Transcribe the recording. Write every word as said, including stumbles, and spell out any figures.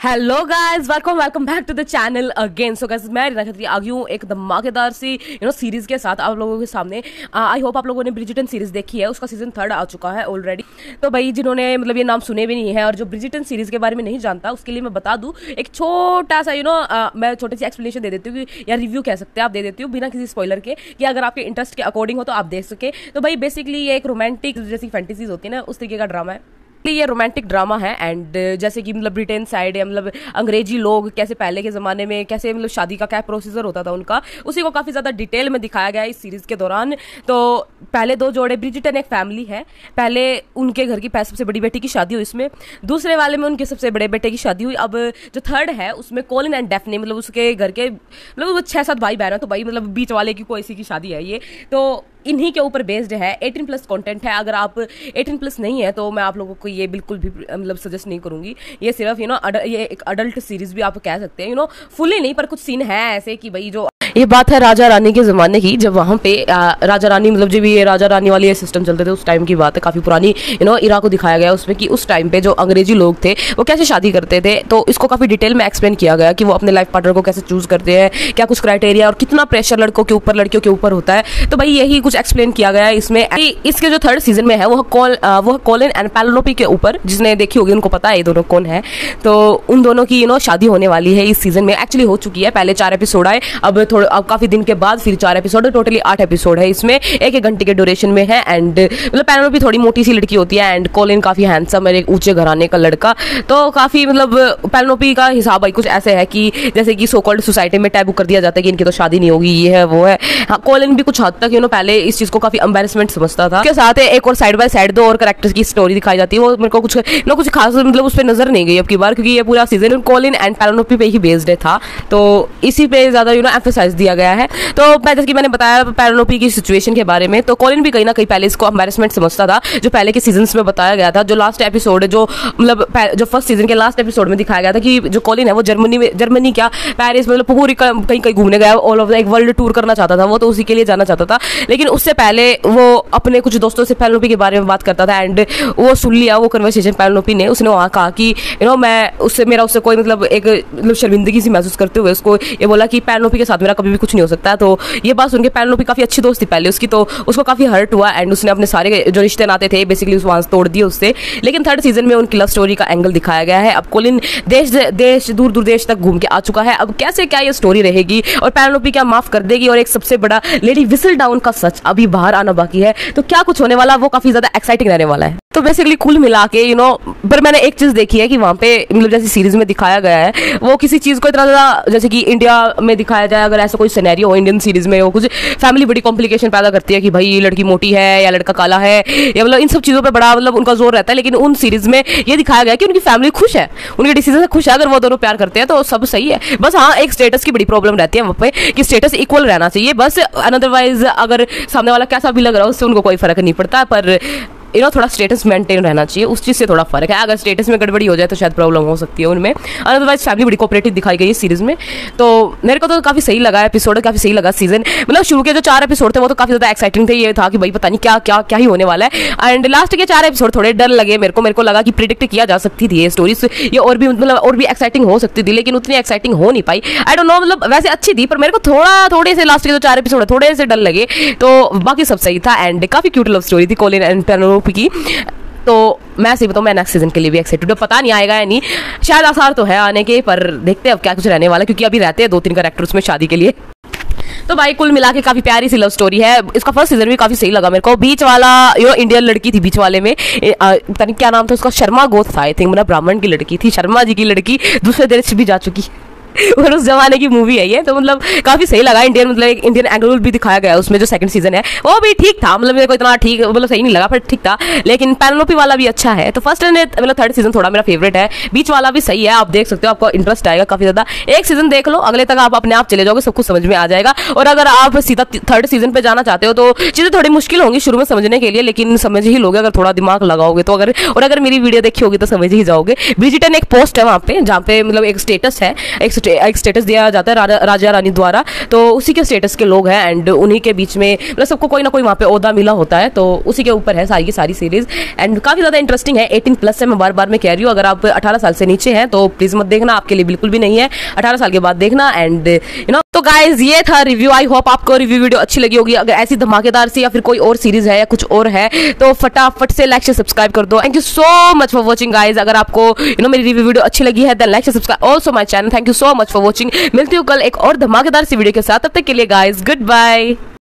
Hello guys, welcome welcome back to the channel again. So guys, मैं रीना खत्री आ गई हूँ एक धमाकेदार सी यू नो सीरीज के साथ आप लोगों के सामने। आई होप आप लोगों ने ब्रिजिटन सीरीज देखी है, उसका सीजन थर्ड आ चुका है ऑलरेडी। तो भाई जिन्होंने मतलब ये नाम सुने भी नहीं है और जो ब्रिजिटन सीरीज के बारे में नहीं जानता, उसके लिए मैं बता दूँ एक छोटा सा यू नो मैं छोटी सी एक्सप्लेनेशन दे देती हूँ या रिव्यू कह सकते हैं आप, दे देती हूँ बिना किसी स्पॉइलर के, कि अगर आपके इंटरेस्ट के अकॉर्डिंग हो तो आप देख सके। तो भाई बेसिकली ये एक रोमांटिक जैसी फैंटेसीज होती है ना, उस तरीके का ड्रामा है। ये रोमांटिक ड्रामा है एंड जैसे कि मतलब ब्रिटेन साइड या मतलब अंग्रेजी लोग कैसे पहले के ज़माने में कैसे मतलब शादी का क्या प्रोसीजर होता था उनका, उसी को काफ़ी ज़्यादा डिटेल में दिखाया गया है इस सीरीज़ के दौरान। तो पहले दो जोड़े, ब्रिजिटन एक फैमिली है, पहले उनके घर की सबसे बड़ी बेटी की शादी हुई इसमें, दूसरे वाले में उनके सबसे बड़े बेटे की शादी हुई। अब जो थर्ड है उसमें कॉलिन एंड डेफनी, मतलब उसके घर के मतलब वो छः सात भाई बहन है, तो भाई मतलब बीच वाले की कोई सी की शादी है ये, तो इन्हीं के ऊपर बेस्ड है। अठारह प्लस कंटेंट है, अगर आप अठारह प्लस नहीं है तो मैं आप लोगों को ये बिल्कुल भी मतलब सजेस्ट नहीं करूंगी। ये सिर्फ यू नो ये एक अडल्ट सीरीज भी आप कह सकते हैं, यू नो फुली नहीं, पर कुछ सीन है ऐसे कि भाई जो ये बात है राजा रानी के ज़माने की, जब वहाँ पे आ, राजा रानी मतलब जब ये राजा रानी वाली ये सिस्टम चलते थे उस टाइम की बात है, काफ़ी पुरानी यू नो इरा को दिखाया गया उसमें कि उस टाइम पे जो अंग्रेजी लोग थे वो कैसे शादी करते थे। तो इसको काफ़ी डिटेल में एक्सप्लेन किया गया कि वो अपने लाइफ पार्टनर को कैसे चूज़ करते हैं, क्या कुछ क्राइटेरिया और कितना प्रेशर लड़कों के ऊपर लड़कियों के ऊपर होता है। तो भाई यही कुछ एक्सप्लेन किया गया है इसमें। इसके जो थर्ड सीजन में है वो कॉल वो कॉलिन एंड पेनेलोपी के ऊपर, जिसने देखी होगी उनको पता है ये दोनों कौन है। तो उन दोनों की यू नो शादी होने वाली है इस सीजन में, एक्चुअली हो चुकी है, पहले चार एपिसोड आए, अब थोड़े अब काफ़ी दिन के बाद फिर चार एपिसोड है, टोटली आठ एपिसोड है इसमें, एक एक घंटे के ड्यूरेशन में है। एंड मतलब पेनेलोपी थोड़ी मोटी सी लड़की होती है एंड कॉलिन काफ़ी हैंडसम है, एक ऊंचे घराने का लड़का। तो काफ़ी मतलब पेनेलोपी का हिसाब भाई कुछ ऐसे है कि जैसे कि सो कॉल्ड सोसाइटी में टैबू कर दिया जाता है कि इनकी तो शादी नहीं होगी, ये है वो है। हाँ, कॉलिन भी कुछ हद तक यू नो पहले इस चीज़ को काफ़ी एम्बैरेसमेंट समझता था। उसके साथ एक और साइड बाय साइड दो और कैरेक्टर्स की स्टोरी दिखाई जाती है, वो मेरे को कुछ नो कुछ खास मतलब उस पर नजर नहीं गई अब की बार, क्योंकि ये पूरा सीजन कॉलिन एंड पेनेलोपी पे ही बेस्ड था, तो इसी पे ज़्यादा यू नो एम्फेसाइज दिया गया है। तो जैसे कि मैंने बताया पेनेलोपी की सिचुएशन के बारे में, तो कॉलिन भी कहीं ना कहीं पहले इसको एम्बैरेसमेंट समझता था, जो पहले के सीजन्स में बताया गया था। जो लास्ट एपिसोड है, जो मतलब जो फर्स्ट सीजन के लास्ट एपिसोड में दिखाया गया था कि जो कॉलिन है वो जर्मनी में जर्मनी क्या पेरिस मतलब पूरी कहीं कहीं घूमने गया, ऑल ऑफ एक वर्ल्ड टूर करना चाहता था वो, तो उसी के लिए जाना चाहता था। लेकिन उससे पहले वो अपने कुछ दोस्तों से पेनेलोपी के बारे में बात करता था एंड वो सुन लिया वो कन्वर्सेशन पेनेलोपी ने। उसने वहाँ कहा कि यू नो मैं उससे मेरा उससे कोई मतलब एक मतलब शर्मिंदगी सी महसूस करते हुए उसको ये बोला कि पेनेलोपी के साथ मेरा कभी भी कुछ नहीं हो सकता। तो ये बात सुन के पेनेलोपी काफ़ी अच्छी दोस्त थी पहले उसकी, तो उसको काफ़ी हर्ट हुआ एंड उसने अपने सारे जो रिश्ते नाते थे बेसिकली उस वहाँ तोड़ दिए उससे। लेकिन थर्ड सीजन में उनकी लव स्टोरी का एंगल दिखाया गया है। अब कॉलिन देश देश दूर दूर देश तक घूम के आ चुका है, अब कैसे क्या ये स्टोरी रहेगी और पेनेलोपी क्या माफ कर देगी, और एक सबसे बड़ा लेडी विसल डाउन का सच अभी बाहर आना बाकी है, तो क्या कुछ होने वाला वो काफ़ी ज़्यादा एक्साइटिंग रहने वाला है। तो बेसिकली कुल मिला के यू नो पर मैंने एक चीज़ देखी है कि वहाँ पे मतलब जैसे सीरीज में दिखाया गया है वो किसी चीज़ को इतना ज़्यादा जैसे कि इंडिया में दिखाया जाए, अगर ऐसा कोई सिनेरियो हो इंडियन सीरीज में, वो कुछ फैमिली बड़ी कॉम्प्लिकेशन पैदा करती है कि भाई ये लड़की मोटी है या लड़का काला है या मतलब इन सब चीज़ों पे बड़ा मतलब उनका जोर रहता है। लेकिन उन सीरीज में ये दिखाया गया कि उनकी फैमिली खुश है, उनके डिसीजन से खुश है, अगर वो दोनों प्यार करते हैं तो सब सही है। बस हाँ, एक स्टेटस की बड़ी प्रॉब्लम रहती है वहाँ पे कि स्टेटस इक्वल रहना चाहिए बस, अदरवाइज अगर सामने वाला कैसा भी लग रहा है उससे उनको कोई फर्क नहीं पड़ता, पर यू नो थोड़ा स्टेटस मेंटेन रहना चाहिए, उस चीज़ से थोड़ा फर्क है। अगर स्टेटस में गड़बड़ी हो जाए तो शायद प्रॉब्लम हो सकती है उनमें, अदरवाइज फैमिली बड़ी कोऑपरेटिव दिखाई गई है सीरीज में। तो मेरे को तो काफ़ी सही लगा एपिसोड, काफ़ी सही लगा सीजन, मतलब शुरू के जो चार एपिसोड थे वो तो काफ़ी ज़्यादा एक्साइटिंग थे, ये था कि भाई पता नहीं क्या क्या क्या ही होने वाला है। एंड लास्ट के चार एपिसोड थोड़े डर लगे मेरे को, मेरे को लगा कि प्रिडिक्ट किया जा सकती थी ये स्टोरी, ये और भी मतलब और भी एक्साइटिंग हो सकती थी, लेकिन उतनी एक्साइटिंग हो नहीं पाई। आई डोंट नो, मतलब वैसे अच्छी थी पर मेरे को थोड़ा थोड़े से लास्ट के जो चार एपिसोड थोड़े से डर लगे, तो बाकी सब सही था एंड काफ़ी क्यूट लव स्टोरी थी कॉलिन एंड पेनेलोपी की। तो मैं सही बताऊँ, मैं नेक्स्ट सीजन के लिए भी एक्साइटेड हूँ, पता नहीं आएगा या नहीं, शायद आसार तो है आने के, पर देखते हैं अब क्या कुछ रहने वाला, क्योंकि अभी रहते हैं दो तीन कैरेक्टर्स में शादी के लिए। तो भाई कुल मिला के काफी प्यारी सी लव स्टोरी है। इसका फर्स्ट सीजन भी काफी सही लगा मेरे को। बीच वाला यो इंडियन लड़की थी बीच वाले में, पता नहीं क्या नाम था उसका, शर्मा गोथ था आई थिंक, मतलब ब्राह्मण की लड़की थी, शर्मा जी की लड़की दूसरे देश भी जा चुकी और उस जमाने की मूवी है ये, तो मतलब काफी सही लगा। इंडियन मतलब एक इंडियन एंगल भी दिखाया गया है उसमें, जो सेकंड सीजन है वो भी ठीक था, मतलब मेरे को इतना ठीक मतलब सही नहीं लगा पर ठीक था, लेकिन पेनेलोपी वाला भी अच्छा है। तो फर्स्ट एंड मतलब थर्ड सीजन थोड़ा मेरा फेवरेट है, बीच वाला भी सही है, आप देख सकते हो, आपको इंटरेस्ट आएगा काफी ज्यादा। एक सीजन देख लो, अगले तक आप अपने आप चले जाओगे, सब कुछ समझ में आ जाएगा। और अगर आप सीधा थर्ड सीजन पे जाना चाहते हो तो चीजें थोड़ी मुश्किल होंगी शुरू में समझने के लिए, लेकिन समझ ही लोगे अगर थोड़ा दिमाग लगाओगे तो। अगर और अगर मेरी वीडियो देखी होगी तो समझ ही जाओगे। ब्रिजिटन एक पोस्ट है वहाँ पे जहाँ पे मतलब एक स्टेटस है, एक एक स्टेटस दिया जाता है रा, राजा रानी द्वारा, तो उसी के स्टेटस के लोग हैं एंड उन्हीं के बीच में मतलब सबको कोई ना कोई वहाँ पे ओहदा मिला होता है, तो उसी के ऊपर है सारी की सारी सीरीज एंड काफी ज्यादा इंटरेस्टिंग है। एटीन प्लस है, मैं बार बार मैं कह रही हूँ, अगर आप अठारह साल से नीचे हैं तो प्लीज मत देखना, आपके लिए बिल्कुल भी नहीं है, अठारह साल के बाद देखना। एंड यू नो तो गाइज ये था रिव्यू, आई होप आपको रिव्यू वीडियो अच्छी लगी होगी। अगर ऐसी धमाकेदार सी या फिर कोई और सीरीज है या कुछ और है तो फटाफट से लाइक से सब्सक्राइब कर दो। Thank you so much for watching guys. अगर आपको यू नो मेरी रिव्यू वीडियो अच्छी लगी है देन लाइक से subscribe also my channel. Thank you so much for watching. मिलती हूँ कल एक और धमाकेदार सी वीडियो के साथ, तब तक के लिए गाइज गुड बाय।